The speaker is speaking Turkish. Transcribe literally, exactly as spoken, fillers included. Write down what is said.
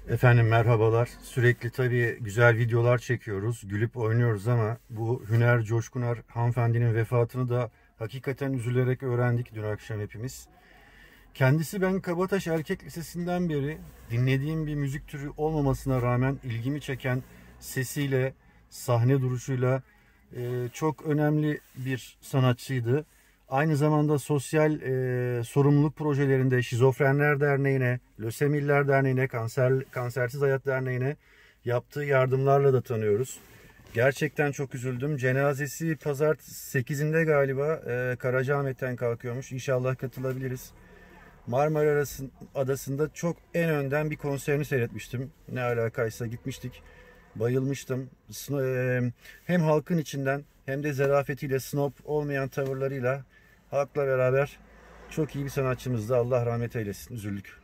Efendim merhabalar. Sürekli tabii güzel videolar çekiyoruz, gülüp oynuyoruz ama bu Hüner Coşkunar hanımefendinin vefatını da hakikaten üzülerek öğrendik dün akşam hepimiz. Kendisi ben Kabataş Erkek Lisesi'nden beri dinlediğim bir müzik türü olmamasına rağmen ilgimi çeken sesiyle, sahne duruşuyla e, çok önemli bir sanatçıydı. Aynı zamanda sosyal e, sorumluluk projelerinde Şizofrenler Derneği'ne, Lösemiller Derneği'ne, Kanser, Kansersiz Hayat Derneği'ne yaptığı yardımlarla da tanıyoruz. Gerçekten çok üzüldüm. Cenazesi pazar sekizinde galiba e, Karacaahmet'ten kalkıyormuş. İnşallah katılabiliriz. Marmara Adası'nda çok en önden bir konserini seyretmiştim. Ne alakaysa gitmiştik. Bayılmıştım. Hem halkın içinden hem de zarafetiyle, snob olmayan tavırlarıyla halkla beraber çok iyi bir sanatçımızdı. Allah rahmet eylesin. Üzüldük.